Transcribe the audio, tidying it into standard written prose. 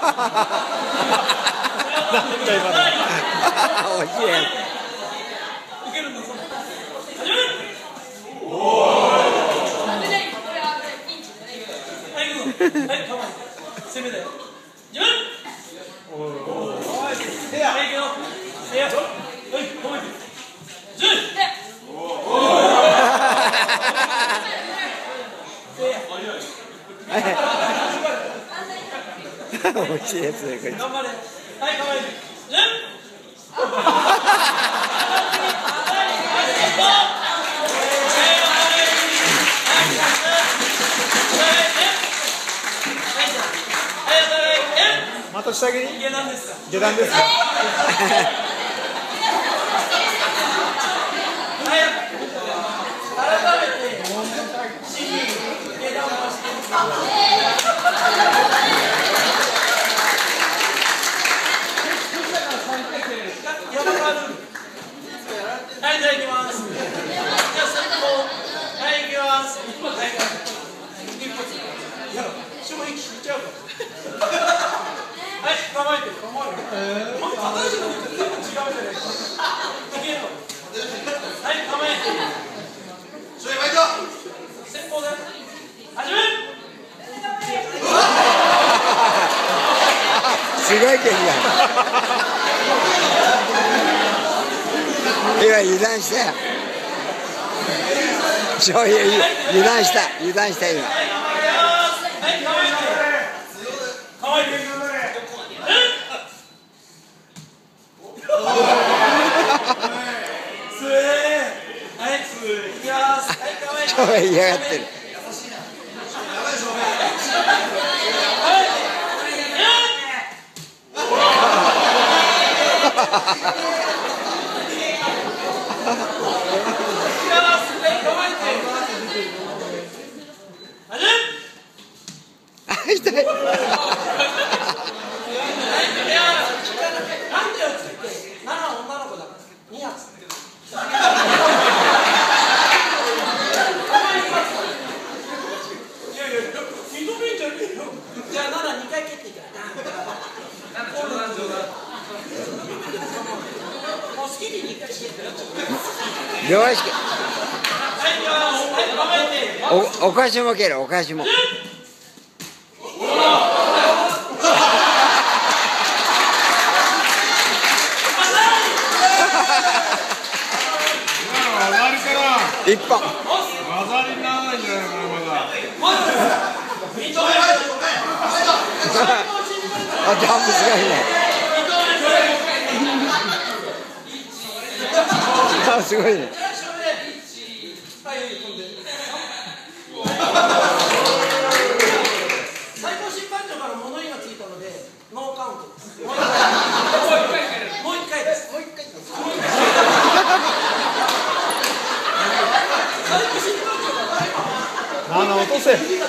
面白い。 攻めだよ。自分。せや。せや。はい、止めて。10。 面白いですね、これ。 頑張れ。はい、構えて。 また下着に？ 下段ですか？ 下段ですか？ 改めて、シリー下段を回してください。はい、じゃあ行きます。じゃあ先行。はい、行きます。はい、一発。やろう。衝撃いっちゃうから。はい、構えて。もう片足の振り全部違うじゃないですか。いけるの。はい、構えて。先行だよ。始め。 すごい剣が。今油断したよ。そういう油断した今。 はい、構えて。構えて。 超嫌がってる。痛い。 じゃあ7、2回蹴っていいから。もう好きに2回蹴って両足。 はい、 お菓子も蹴る、お菓子も。一本。 技にならないんじゃないかな、まだ。 あ、ジャンプすごいね。あ、すごいね。 最高審判長から物言いがついたのでノーカウントです。もう一回です。最高審判長から落とせ。